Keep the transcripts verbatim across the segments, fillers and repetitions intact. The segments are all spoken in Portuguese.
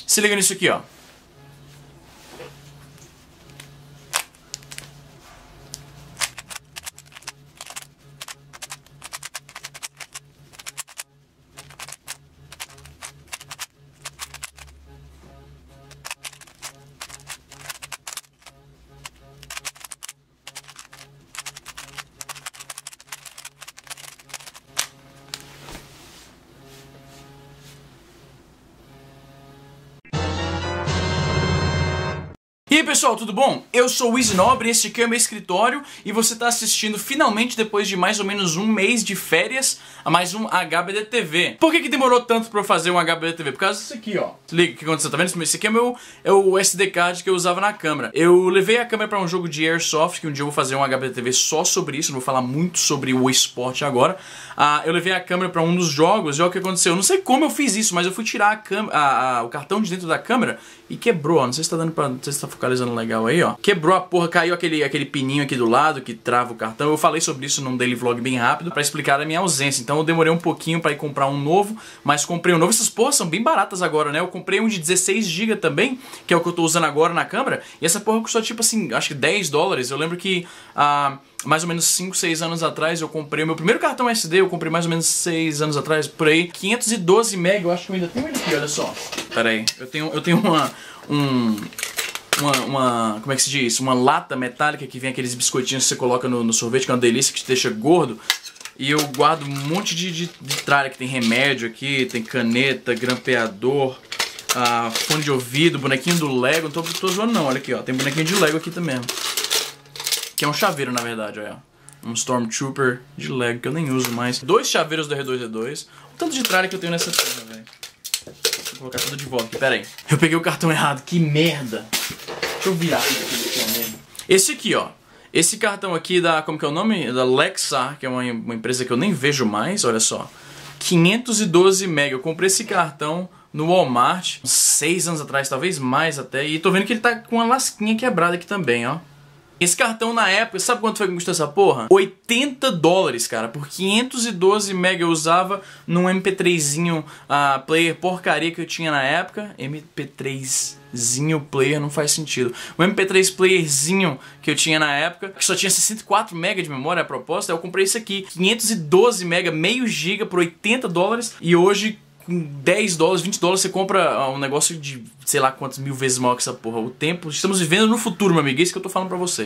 Se liga nisso aqui, ó. E aí pessoal, tudo bom? Eu sou o Easy Nobre, esse aqui é o meu escritório e você está assistindo finalmente, depois de mais ou menos um mês de férias, a mais um H B D T V. Por que que demorou tanto pra eu fazer um H B D T V? Por causa disso aqui, ó. Se liga o que aconteceu, tá vendo? Esse aqui é, meu, é o S D card que eu usava na câmera. Eu levei a câmera pra um jogo de Airsoft, que um dia eu vou fazer um H B D T V só sobre isso, não vou falar muito sobre o esporte agora. Ah, eu levei a câmera pra um dos jogos e olha o que aconteceu. Eu não sei como eu fiz isso, mas eu fui tirar a câmera, a, a, o cartão de dentro da câmera e quebrou, ó. Não sei se tá dando pra... Não sei se tá focalizando legal aí, ó. Quebrou a porra, caiu aquele, aquele pininho aqui do lado que trava o cartão. Eu falei sobre isso num daily vlog bem rápido pra explicar a minha ausência. Então eu demorei um pouquinho pra ir comprar um novo, mas comprei um novo. Essas porras são bem baratas agora, né? Eu comprei um de dezesseis gigas também, que é o que eu tô usando agora na câmera. E essa porra custou tipo assim, acho que dez dólares. Eu lembro que... Ah, mais ou menos cinco, seis anos atrás eu comprei o meu primeiro cartão S D, eu comprei mais ou menos seis anos atrás, por aí, quinhentos e doze mega, eu acho que eu ainda tenho ele aqui, olha só. Pera aí, eu tenho, eu tenho uma, um, uma, uma, como é que se diz? Uma lata metálica que vem aqueles biscoitinhos que você coloca no, no sorvete, que é uma delícia, que te deixa gordo. E eu guardo um monte de, de, de tralha, que tem remédio aqui, tem caneta, grampeador, uh, fone de ouvido, bonequinho do Lego, não tô, tô zoando não, olha aqui, ó, tem bonequinho de Lego aqui também. Que é um chaveiro, na verdade, olha. Um Stormtrooper de Lego, que eu nem uso mais. Dois chaveiros do R dois D dois. O tanto de tralha que eu tenho nessa coisa, velho. Vou colocar tudo de volta aqui, pera aí. Eu peguei o cartão errado, que merda. Deixa eu virar aqui, aqui, aqui, esse aqui, ó. Esse cartão aqui da, como que é o nome? Da Lexar, que é uma, uma empresa que eu nem vejo mais, olha só. quinhentos e doze mega. Eu comprei esse cartão no Walmart, uns seis anos atrás, talvez mais até. E tô vendo que ele tá com uma lasquinha quebrada aqui também, ó. Esse cartão na época, sabe quanto foi que custou essa porra? oitenta dólares, cara, por quinhentos e doze mega. Eu usava num M P três-zinho uh, player porcaria que eu tinha na época. M P três-zinho player não faz sentido. O M P três playerzinho que eu tinha na época, que só tinha sessenta e quatro mega de memória a proposta, eu comprei esse aqui, quinhentos e doze mega, meio giga por oitenta dólares. E hoje, com dez dólares, vinte dólares, você compra um negócio de sei lá quantas mil vezes maior que essa porra. O tempo, estamos vivendo no futuro, meu amigo, é isso que eu tô falando pra você.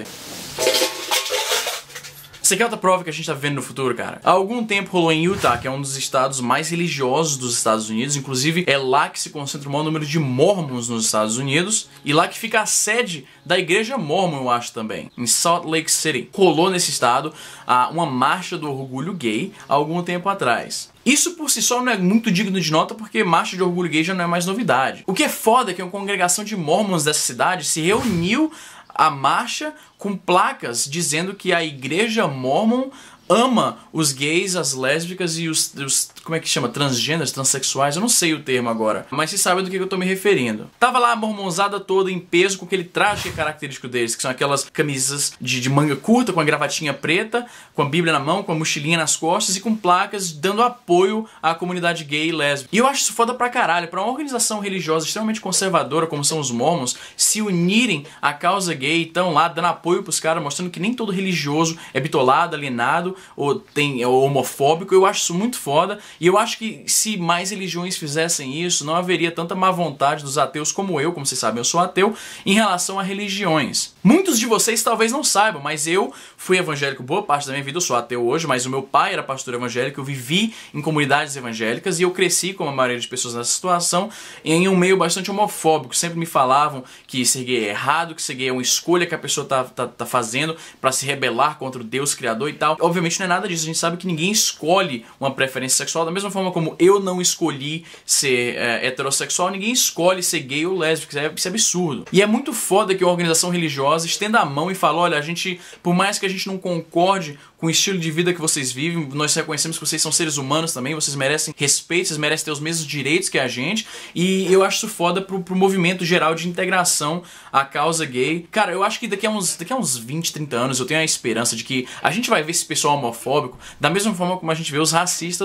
Isso aqui é outra prova que a gente tá vendo no futuro, cara. Há algum tempo rolou em Utah, que é um dos estados mais religiosos dos Estados Unidos. Inclusive, é lá que se concentra o maior número de mormons nos Estados Unidos. E lá que fica a sede da igreja mormon, eu acho também. Em Salt Lake City. Rolou nesse estado ah, uma marcha do orgulho gay há algum tempo atrás. Isso por si só não é muito digno de nota, porque marcha de orgulho gay já não é mais novidade. O que é foda é que uma congregação de mormons dessa cidade se reuniu à marcha com placas dizendo que a igreja mormon ama os gays, as lésbicas e os, os como é que chama? Transgêneros, transexuais, eu não sei o termo agora, mas vocês sabem do que eu tô me referindo. Tava lá a mormonzada toda em peso com aquele traje que é característico deles, que são aquelas camisas de, de manga curta, com a gravatinha preta, com a bíblia na mão, com a mochilinha nas costas e com placas dando apoio à comunidade gay e lésbica. E eu acho isso foda pra caralho, pra uma organização religiosa extremamente conservadora, como são os mormons, se unirem à causa gay, estão lá dando apoio pros caras, mostrando que nem todo religioso é bitolado, alienado, ou tem ou homofóbico. Eu acho isso muito foda. E eu acho que se mais religiões fizessem isso, não haveria tanta má vontade dos ateus como eu, como vocês sabem, eu sou ateu, em relação a religiões. Muitos de vocês talvez não saibam, mas eu fui evangélico boa parte da minha vida, eu sou ateu hoje, mas o meu pai era pastor evangélico, eu vivi em comunidades evangélicas e eu cresci, como a maioria das pessoas nessa situação, em um meio bastante homofóbico. Sempre me falavam que ser gay é errado, que ser gay é uma escolha que a pessoa tá, tá, tá fazendo pra se rebelar contra o Deus Criador e tal. Obviamente não é nada disso, a gente sabe que ninguém escolhe uma preferência sexual, da mesma forma como eu não escolhi ser é, heterossexual, ninguém escolhe ser gay ou lésbico, isso é, isso é absurdo. E é muito foda que uma organização religiosa estenda a mão e fala, olha, a gente, por mais que a gente não concorde com o estilo de vida que vocês vivem, nós reconhecemos que vocês são seres humanos também, vocês merecem respeito, vocês merecem ter os mesmos direitos que a gente, e eu acho isso foda pro, pro movimento geral de integração à causa gay. Cara, eu acho que daqui a uns, daqui a uns vinte, trinta anos eu tenho a esperança de que a gente vai ver esse pessoal homofóbico da mesma forma como a gente vê os racistas hoje.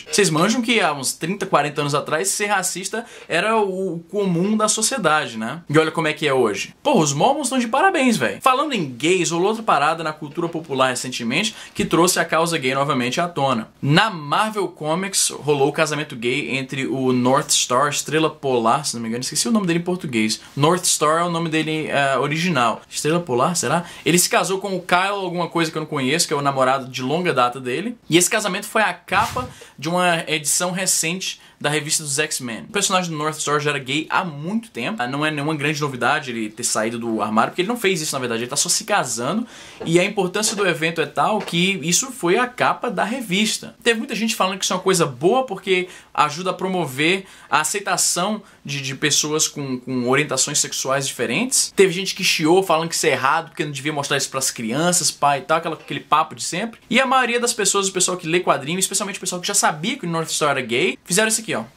Vocês manjam que há uns trinta, quarenta anos atrás ser racista era o comum da sociedade, né? E olha como é que é hoje. Pô, os Mormons estão de parabéns, velho. Falando em gays, rolou outra parada na cultura popular recentemente que trouxe a causa gay novamente à tona. Na Marvel Comics rolou o casamento gay entre o North Star, Estrela Polar, se não me engano, esqueci o nome dele em português. North Star é o nome dele uh, original. Estrela Polar, será? Ele se casou com o Kyle, alguma coisa que eu não conheço, que é o namorado de longa data dele. E esse casamento foi a capa de uma edição recente da revista dos X-Men. O personagem do North Star já era gay há muito tempo. Não é nenhuma grande novidade ele ter saído do armário, porque ele não fez isso, na verdade. Ele tá só se casando. E a importância do evento é tal que isso foi a capa da revista. Teve muita gente falando que isso é uma coisa boa porque ajuda a promover a aceitação de, de pessoas com, com orientações sexuais diferentes. Teve gente que chiou falando que isso é errado, porque não devia mostrar isso pras crianças, pai e tal, aquela, aquele papo de sempre. E a maioria das pessoas, o pessoal que lê quadrinhos, especialmente o pessoal que já sabia que o North Star era gay, fizeram isso aqui, ó.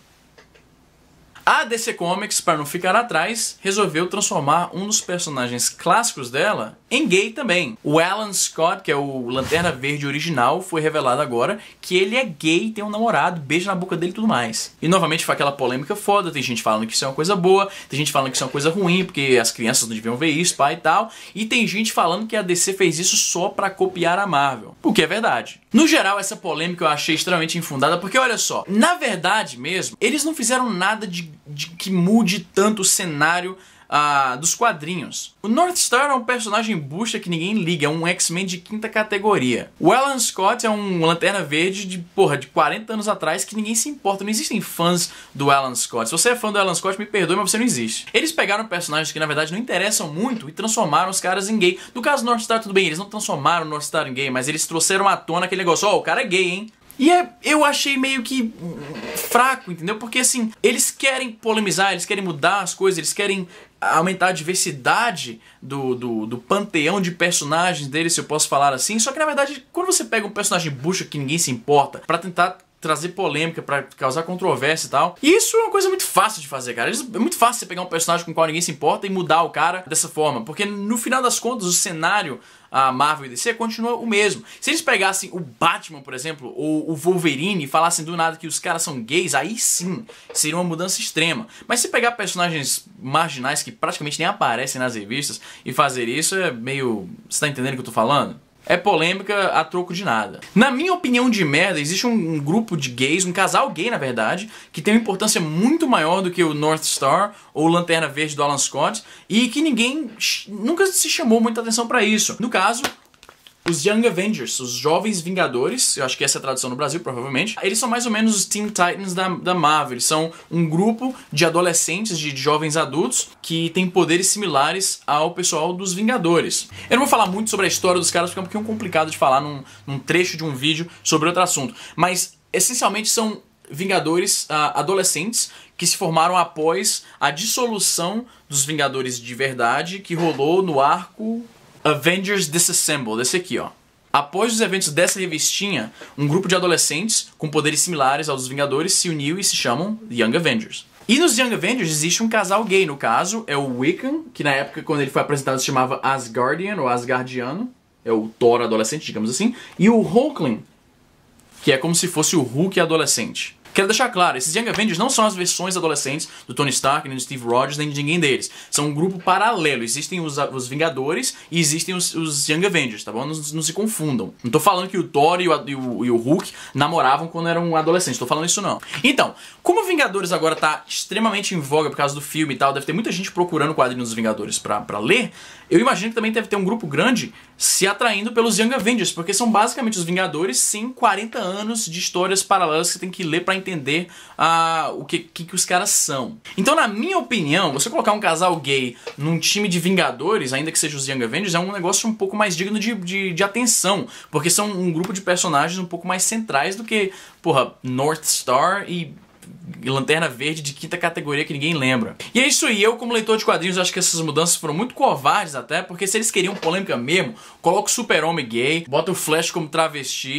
A D C Comics, para não ficar atrás, resolveu transformar um dos personagens clássicos dela em gay também. O Alan Scott, que é o Lanterna Verde original, foi revelado agora que ele é gay, tem um namorado, beija na boca dele e tudo mais. E novamente foi aquela polêmica foda, tem gente falando que isso é uma coisa boa, tem gente falando que isso é uma coisa ruim, porque as crianças não deviam ver isso, pai e tal. E tem gente falando que a D C fez isso só pra copiar a Marvel, o que é verdade. No geral, essa polêmica eu achei extremamente infundada, porque olha só, na verdade mesmo, eles não fizeram nada de, de que mude tanto o cenário Uh, dos quadrinhos. O North Star é um personagem bucha que ninguém liga, é um X-Men de quinta categoria. O Alan Scott é um Lanterna Verde de, porra, de quarenta anos atrás que ninguém se importa. Não existem fãs do Alan Scott. Se você é fã do Alan Scott, me perdoe, mas você não existe. Eles pegaram personagens que na verdade não interessam muito e transformaram os caras em gay. No caso do North Star, tudo bem, eles não transformaram o North Star em gay, mas eles trouxeram à tona aquele negócio, ó, oh, o cara é gay, hein? E é, eu achei meio que fraco, entendeu? Porque assim, eles querem polemizar, eles querem mudar as coisas, eles querem aumentar a diversidade do, do, do panteão de personagens deles, se eu posso falar assim. Só que na verdade, quando você pega um personagem bucha que ninguém se importa, pra tentar trazer polêmica, pra causar controvérsia e tal, e isso é uma coisa muito fácil de fazer, cara. É muito fácil você pegar um personagem com o qual ninguém se importa e mudar o cara dessa forma, porque no final das contas o cenário, a Marvel e D C continua o mesmo. Se eles pegassem o Batman, por exemplo, ou o Wolverine e falassem do nada que os caras são gays, aí sim seria uma mudança extrema. Mas se pegar personagens marginais que praticamente nem aparecem nas revistas e fazer isso é meio... Você tá entendendo o que eu tô falando? É polêmica a troco de nada. Na minha opinião de merda, existe um, um grupo de gays, um casal gay na verdade, que tem uma importância muito maior do que o North Star ou o Lanterna Verde do Alan Scott e que ninguém nunca se chamou muita atenção pra isso. No caso, os Young Avengers, os Jovens Vingadores, eu acho que essa é a tradução no Brasil, provavelmente. Eles são mais ou menos os Teen Titans da, da Marvel. Eles são um grupo de adolescentes, de jovens adultos, que tem poderes similares ao pessoal dos Vingadores. Eu não vou falar muito sobre a história dos caras, porque é um pouquinho complicado de falar num, num trecho de um vídeo sobre outro assunto. Mas, essencialmente, são Vingadores uh, adolescentes que se formaram após a dissolução dos Vingadores de verdade, que rolou no arco Avengers Disassembled, esse aqui, ó. Após os eventos dessa revistinha, um grupo de adolescentes com poderes similares aos dos Vingadores se uniu e se chamam Young Avengers. E nos Young Avengers existe um casal gay, no caso, é o Wiccan, que na época quando ele foi apresentado se chamava Asgardian, ou Asgardiano, é o Thor adolescente, digamos assim, e o Hulkling, que é como se fosse o Hulk adolescente. Quero deixar claro, esses Young Avengers não são as versões adolescentes do Tony Stark, nem do Steve Rogers, nem de ninguém deles. São um grupo paralelo. Existem os, os Vingadores e existem os, os Young Avengers, tá bom? Não, não se confundam. Não tô falando que o Thor e o, e, o, e o Hulk namoravam quando eram adolescentes. Tô falando isso não. Então, como Vingadores agora tá extremamente em voga por causa do filme e tal, deve ter muita gente procurando quadrinhos dos Vingadores pra, pra ler, eu imagino que também deve ter um grupo grande se atraindo pelos Young Avengers, porque são basicamente os Vingadores sem quarenta anos de histórias paralelas que você tem que ler pra entender uh, o que, que, que os caras são. Então, na minha opinião, você colocar um casal gay num time de Vingadores, ainda que seja os Young Avengers, é um negócio um pouco mais digno de, de, de atenção, porque são um grupo de personagens um pouco mais centrais do que, porra, North Star e Lanterna Verde de quinta categoria que ninguém lembra. E é isso aí, eu como leitor de quadrinhos acho que essas mudanças foram muito covardes até, porque se eles queriam polêmica mesmo, coloca o Super-Homem gay, bota o Flash como travesti,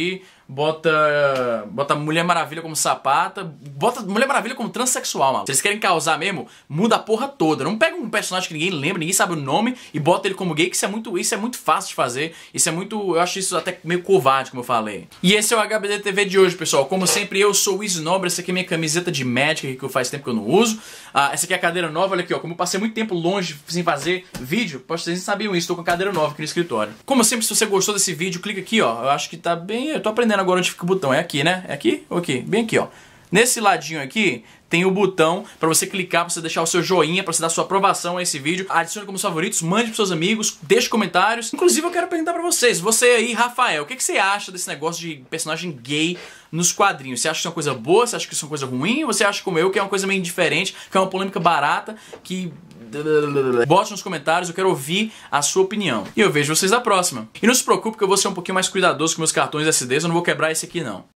bota bota Mulher Maravilha como sapata, bota Mulher Maravilha como transexual, mano. Se eles querem causar mesmo, muda a porra toda. Não pega um personagem que ninguém lembra, ninguém sabe o nome e bota ele como gay, que isso é muito, isso é muito fácil de fazer. Isso é muito, eu acho isso até meio covarde, como eu falei. E esse é o H B D T V de hoje, pessoal. Como sempre, eu sou o Easy Nobre. Essa aqui é minha camiseta de Magic, que eu faz tempo que eu não uso. Ah, essa aqui é a cadeira nova, olha aqui, ó. Como eu passei muito tempo longe sem fazer vídeo, vocês não sabiam isso, tô com a cadeira nova aqui no escritório. Como sempre, se você gostou desse vídeo, clica aqui, ó. Eu acho que tá bem, eu tô aprendendo agora onde fica o botão. É aqui, né? É aqui ou aqui? Bem aqui, ó. Nesse ladinho aqui tem o botão pra você clicar, pra você deixar o seu joinha, pra você dar sua aprovação a esse vídeo. Adicione como favoritos, mande pros seus amigos, deixe comentários. Inclusive eu quero perguntar pra vocês, você aí, Rafael, o que, que você acha desse negócio de personagem gay nos quadrinhos? Você acha que isso é uma coisa boa? Você acha que isso é uma coisa ruim? Ou você acha como eu, que é uma coisa meio indiferente, que é uma polêmica barata, que... Bote nos comentários, eu quero ouvir a sua opinião. E eu vejo vocês na próxima. E não se preocupe que eu vou ser um pouquinho mais cuidadoso com meus cartões S Ds, eu não vou quebrar esse aqui não.